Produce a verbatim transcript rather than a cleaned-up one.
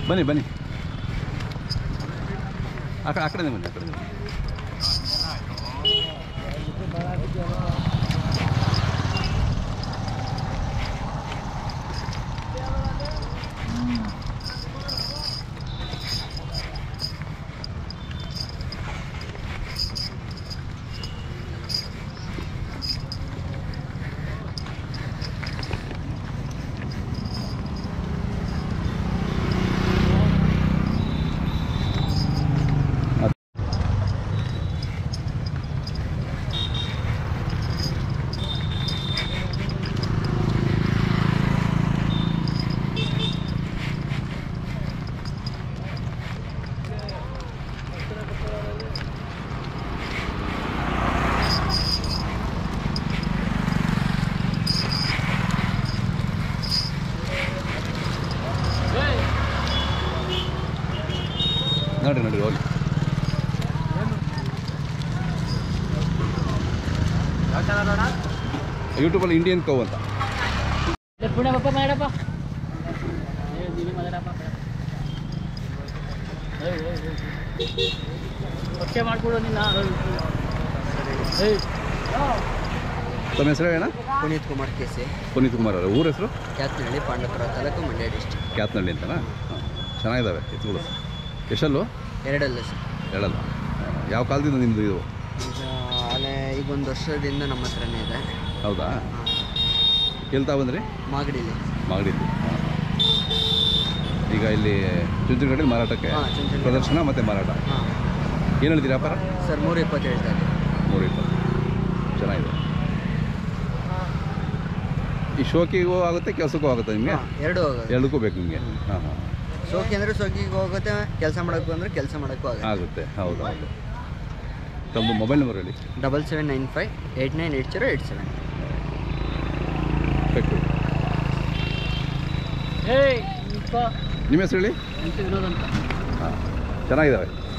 ಬನ್ನಿ ಬನ್ನಿ ಆ ಕಡೆ ಆ ಕಡೆ ಬನ್ನಿ ಆ ಕಡೆ ನೋಡಿ ನೋಡಿ ಹೋಗಿ ಯೂಟ್ಯೂಬಲ್ಲಿ ಇಂಡಿಯನ್ ಕೌ ಅಂತ ಮಾಡ್ಕೊಡು ನಿನ್ನ ತಮ್ಮ ಹೆಸರು ಏನ? ಪುನೀತ್ ಕುಮಾರ್ ಕೇಸೆ. ಪುನೀತ್ ಕುಮಾರ್ ಅವರ ಊರ ಹೆಸರು? ಕ್ಯಾತ್ನಹಳ್ಳಿ, ಪಾಂಡವಪುರ ತಾಲೂಕು, ಮಂಡ್ಯ ಡಿಸ್ಟ್ರಿಕ್ಟ್. ಕ್ಯಾತ್ನಹಳ್ಳಿ ಅಂತನಾ? ಹಾಂ, ಚೆನ್ನಾಗಿದ್ದಾವೆ ಎತ್ತುಗಳು. ಎಷ್ಟಲ್ಲೂ? ಎರಡಲ್ಲ ಸರ್. ಎರಡಲ್ಲ. ಯಾವ ಕಾಲದಿಂದ ನಿಮ್ಮದು ಇದು? ಈಗ ಅಲ್ಲೇ ಈಗ ಒಂದು ವರ್ಷದಿಂದ ನಮ್ಮ ಹತ್ರನೇ ಇದೆ. ಹೌದಾ? ಕೇಳ್ತಾ ಬಂದ್ರಿ? ಮಾಗಡಿಲಿ. ಮಾಗಡಿಲಿ. ಈಗ ಇಲ್ಲಿ ಚುಂಚನಗಡ್ಡೆಲಿ ಮಾರಾಟಕ್ಕೆ ಪ್ರದರ್ಶನ ಮತ್ತು ಮಾರಾಟ. ಹಾಂ. ಏನು ಹೇಳ್ತೀರಿ ವ್ಯಾಪಾರ? ಸರ್ ಮೂರು ಇಪ್ಪತ್ತು ಹೇಳ್ತಾರೆ. ಮೂರು ಇಪ್ಪತ್ತು ಚೆನ್ನಾಗಿದೆ. ಈ ಶೋಕಿಗೂ ಆಗುತ್ತೆ, ಕೆಲಸಕ್ಕೂ ಆಗುತ್ತೆ ನಿಮಗೆ? ಎರಡೂ ಆಗುತ್ತೆ. ಎರಡಕ್ಕೂ ಬೇಕು ನಿಮಗೆ? ಹಾಂ ಹಾಂ. ಶೋಕಿ ಅಂದರೆ ಶೋಕಿಗೂ ಹೋಗುತ್ತೆ, ಕೆಲಸ ಮಾಡೋಕ್ಕೂ ಅಂದರೆ ಕೆಲಸ ಮಾಡೋಕ್ಕೂ ಆಗುತ್ತೆ. ಆಗುತ್ತೆ. ಹೌದು ಹೌದು. ತಮ್ಮದು ಮೊಬೈಲ್ ನಂಬರ್ ಹೇಳಿ. Double seven nine five eight nine eight zero eight seven. ಬೇಕು. ನಿಮ್ಮ ಹೆಸರು ಹೇಳಿ. ವಿನೋದ್ ಅಂತ. ಹಾಂ, ಚೆನ್ನಾಗಿದ್ದಾವೆ.